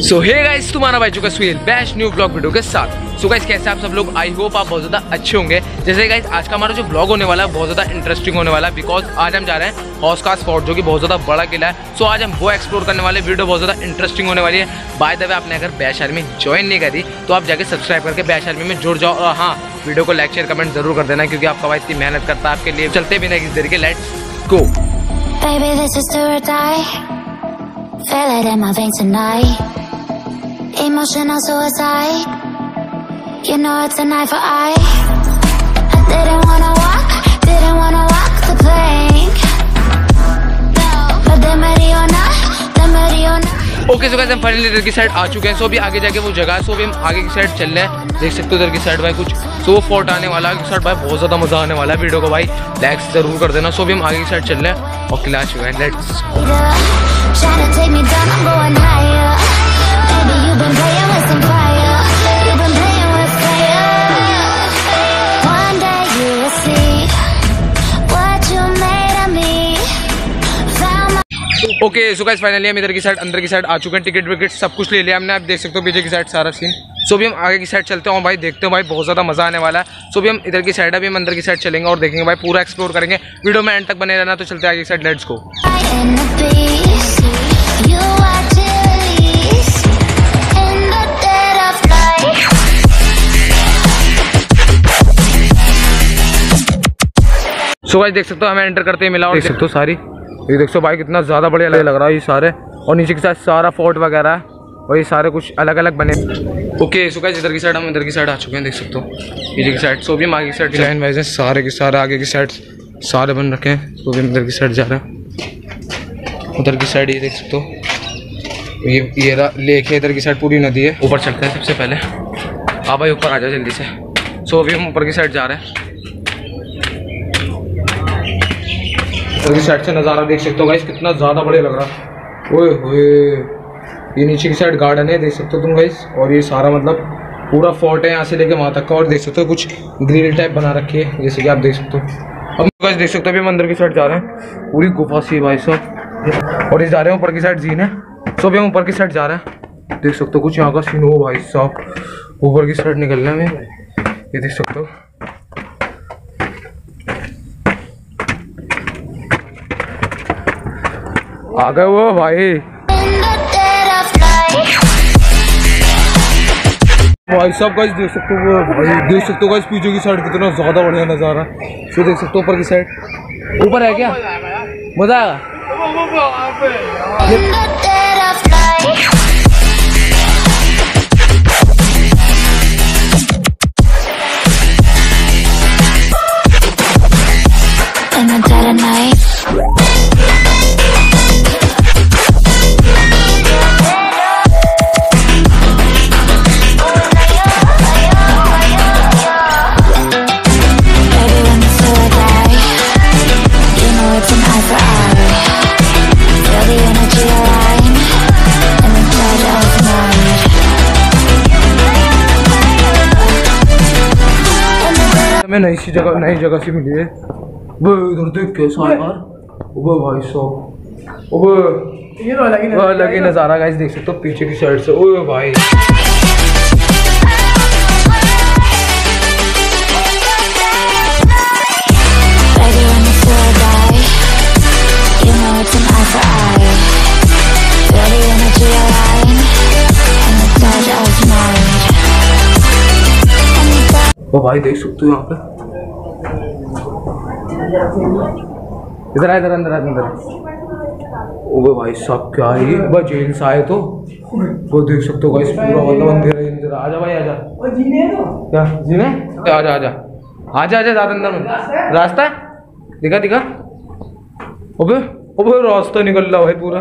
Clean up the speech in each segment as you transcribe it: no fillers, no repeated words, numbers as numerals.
सो hey guys, तुम्हारा भाई चुका Sohail best new blog video के साथ। सो गाइस, कैसे आप सब लोग? आई होप आप बहुत ज़्यादा अच्छे होंगे। जैसे गाइस, आज का हमारा जो ब्लॉग होने वाला है बहुत ज़्यादा इंटरेस्टिंग होने वाला है, बिकॉज आज हम जा रहे हैं हौज खास फोर्ट, जो कि बहुत ज़्यादा बड़ा किला है। सो आज हम वो एक्सप्लोर करने वाले। वीडियो बहुत ज़्यादा इंटरेस्टिंग होने वाली है। बाय द वे, आपने अगर बैश आर्मी ज्वाइन नहीं करी तो आप जाके सब्सक्राइब करके बैश आर्मी में जुड़ जाओ। और हाँ, वीडियो को लाइक शेयर कमेंट जरूर कर देना, क्योंकि आपका भाई इतनी मेहनत करता है आपके लिए। चलते बिना किसी देर के, let's go. Baby, this is do or die. Feel it in my veins tonight. Emotional suicide. You know it's an eye for eye. I didn't wanna walk the plank. But then Mariona. Okay, so guys, हम finally इधर की side आ चुके हैं। सो अभी आगे जाके वो जगह है, सो अभी हम आगे की साइड चल रहे हैं। देख सकते हो इधर की साइड भाई कुछ सो वो फोर्ट आने वाला है। साइड भाई बहुत ज़्यादा मजा आने वाला है। वीडियो को भाई लाइक जरूर कर देना। सो अभी हम आगे की साइड चल रहे हैं और किला आ चुका है। Let's okay, so guys, finally हम इधर की साइड अंदर की साइड आ चुके हैं। टिकट विकेट सब कुछ ले लिया हमने। आप देख सकते हो पीछे की साइड सारा सीन। सो भी हम आगे की साइड चलते हैं भाई, देखते हो भाई बहुत ज़्यादा मजा आने वाला है। सो भी हम इधर की साइड अभी हम अंदर की साइड चलेंगे और देखेंगे भाई, पूरा एक्सप्लोर करेंगे। वीडियो में एंड तक बने रहना। तो चलते हैं आगे की side, let's go. So guys, देख सकते हो हमें एंटर करते ही मिला और देख सकते हो सारी, ये देख सकते हो भाई कितना ज़्यादा बढ़िया लग रहा है ये सारे। और नीचे के साथ सारा फोर्ट वगैरह है और ये सारे कुछ अलग अलग बने। ओके, सो गाइस, इधर की साइड हम इधर की साइड आ चुके हैं। देख सकते हो पीछे की साइड। सो भी हम आगे की साइड लाइन वाइज हैं, सारे के सारे आगे की साइड सारे बन रखे हैं। तो भी हम इधर की साइड जा रहे हैं। उधर की साइड ये देख सकते हो, ये लेक है। इधर की साइड पूरी नदी है। ऊपर चलते हैं सबसे पहले। हाँ भाई, ऊपर आ जाओ जल्दी से। सो अभी हम ऊपर की साइड जा रहे हैं। इस साइड से नज़ारा देख सकते हो गाइस, कितना ज़्यादा बढ़िया लग रहा है। ओए होए, ये नीचे की साइड गार्डन है, देख सकते हो तुम गाइस। और ये सारा मतलब पूरा फोर्ट है यहाँ से लेके वहाँ तक का। और देख सकते हो कुछ ग्रिल टाइप बना रखी है, जैसे कि आप देख सकते हो। अब गाइस देख सकते हो अभी हम अंदर की साइड जा रहे हैं। पूरी गुफा सी भाई साहब। और ये जा रहे हैं ऊपर की साइड, जीन है। सो अभी हम ऊपर की साइड जा रहे हैं। देख सकते हो कुछ यहाँ का सीन हो भाई साहब। ऊपर की साइड निकलने में ये देख सकते हो। आ गए वो भाई साहब। गाइस देख सकते हो वो भाई, देख सकते हो गाइस पीछे की साइड कितना ज्यादा बढ़िया नजारा। तो देख सकते हो ऊपर की साइड। ऊपर है क्या? मजा आएगा। हमें नई जगह से मिली है। वो इधर देख कैसा यार, वो भाई साहब, वो अलग ही नज़ारा गाइस, देख सकते हो पीछे की साइड से। ओए भाई, वो भाई देख सकते हो यहाँ पे। इधर आ, इधर अंदर अंदर। ओ भाई साहब, क्या है ये? भाई जेल से आए तो वो देख सकते हो गाइस, पूरा मतलब अंधेरा ही अंधेरा। आजा भाई आजा। क्या जीने? आजा आजा आजा आजा, ज्यादा अंदर में रास्ता है, दिखा दिखा। अबे अबे रास्ता निकल रहा भाई पूरा।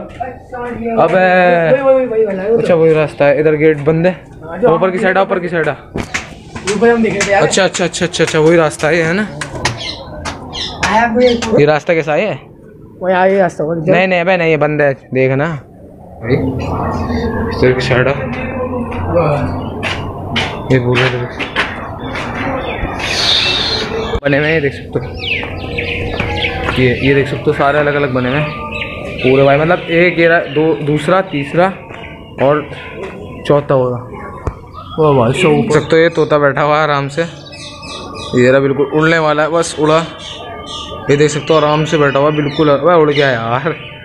अबे अच्छा वही रास्ता है। इधर गेट बंद है। ऊपर की साइड, ऊपर की साइड। अच्छा अच्छा अच्छा अच्छा अच्छा, वही रास्ता है ना? ये रास्ता कैसा है? ये रास्ता नहीं नहीं भाई नहीं, ये बंद है, देखना। इधर की साइड ये बोले बने हुए, देख सकते हो। ये देख सकते हो सारे अलग अलग बने हुए पूरे भाई, मतलब एक ये दो, दूसरा, तीसरा और चौथा होगा वो भाई सो ऊपर सकते हो। ये तोता बैठा हुआ है आराम से, ये रहा बिल्कुल उड़ने वाला है, बस उड़ा। ये देख सकते हो आराम से बैठा हुआ बिल्कुल। वह उड़ गया यार।